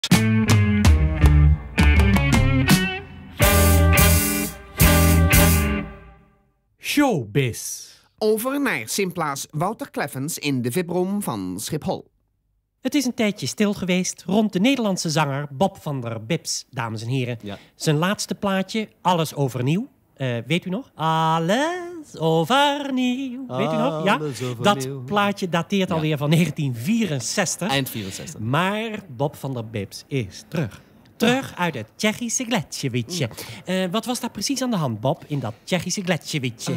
Showbiz. Over naar Simpla's Wouter Kleffens in de VIP-room van Schiphol. Het is een tijdje stil geweest rond de Nederlandse zanger Bob van der Bips, dames en heren. Ja. Zijn laatste plaatje, Alles Overnieuw. Weet u nog? Alles overnieuw. Weet u nog? Ja? Alles overnieuw. Dat plaatje dateert alweer van 1964. Eind 64. Maar Bob van der Bips is terug. Terug uit het Tsjechische gletsjerwietje. Wat was daar precies aan de hand, Bob, in dat Tsjechische gletsjerwietje?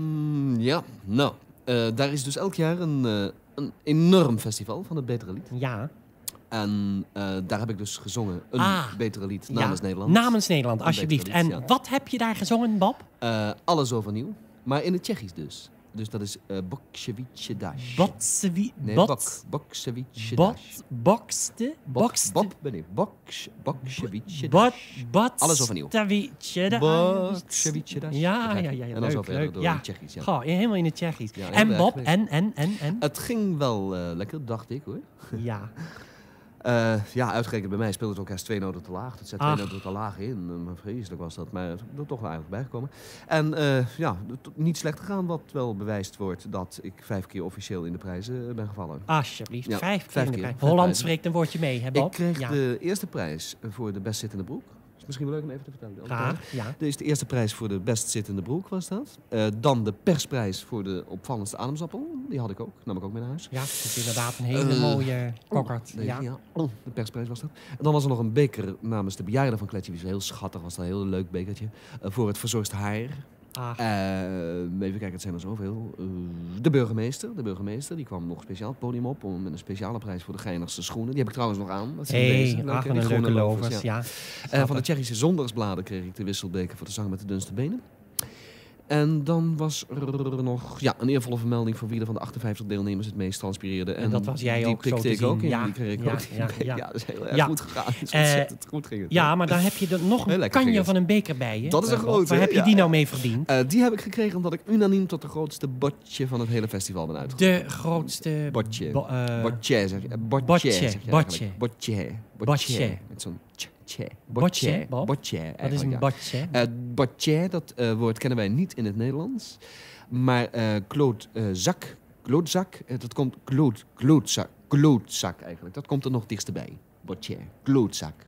Daar is dus elk jaar een enorm festival van het Betere Lied. Ja. En daar heb ik dus gezongen een Betere Lied namens Nederland. Namens Nederland, alsjeblieft. Betere Lied, En ja. wat heb je daar gezongen, Bob? Alles overnieuw, maar in het Tsjechisch dus. Dus dat is Bokševiće daš. Nee, Bokševiće daš. Bokste? Bob ben ik. Bokševiće daš. Alles overnieuw. Bokševiće daš. Ja. En dan zo verder door in het Tsjechisch. Ja. Goh, helemaal in het Tsjechisch. Ja, heel En erg Bob, leuk. en? Het ging wel lekker, dacht ik hoor. Ja. Uitgerekend bij mij speelde het ook eerst 2 noten te laag. Het zet 2 noten te laag in. Vreselijk was dat, maar er toch wel eigenlijk bijgekomen. En niet slecht gegaan, wat wel bewijst wordt dat ik 5 keer officieel in de prijzen ben gevallen. Alsjeblieft, Ja, 5 5 keer. keer. Holland prijzen. spreekt een woordje mee, hè Bob? Ik kreeg Ja. de eerste prijs voor de best zittende broek. Is misschien wel leuk om even te vertellen. Graag, ja. Dit is de eerste prijs voor de best zittende broek, was dat. Dan de persprijs voor de opvallendste ademsappel. Die had ik ook, nam ik ook mee naar huis. Ja, het is inderdaad een hele mooie kokkerd. Deze, Ja. ja. De persprijs was dat. En dan was er nog een beker namens de bejaarden van Kletsjewies. Heel schattig was dat, een heel leuk bekertje. Voor het verzorgd haar. Even kijken, het zijn er zoveel. De burgemeester, die kwam nog speciaal het podium op met een speciale prijs voor de geinigste schoenen. Die heb ik trouwens nog aan. Dat zijn deze. Hey, Leuke, een die groene leuke lovers, ja. ja. Van de Tsjechische zondagsbladen kreeg ik de wisselbeker voor de zanger met de dunste benen. En dan was er nog een eervolle vermelding voor wie er van de 58 deelnemers het meest transpireerde. En dat was jij die ook, zo pikte te ik ook zien. in. Ja, Die kreeg ik ja, ook. ja. Dat is heel erg Ja. goed gegaan. Het is ontzettend goed ging het. Ja, maar daar heb je er nog Heel een lekker ging kanje het. van een beker bij je. Dat is een grote, Waar heb je ja. die nou mee verdiend? Die heb ik gekregen omdat ik unaniem tot de grootste botje van het hele festival ben uitgegroeid. De grootste... Botje. bo- Botje zeg je. Botje, Botje zeg je botje. eigenlijk. Botje. Botje. Met zo'n tje. Botje, Bob? Botje. Wat is een eigenlijk, botje? ja. Botje, dat woord kennen wij niet in het Nederlands. Maar klootzak, dat komt klootzak eigenlijk. Dat komt er nog dichtst bij. Botje, klootzak.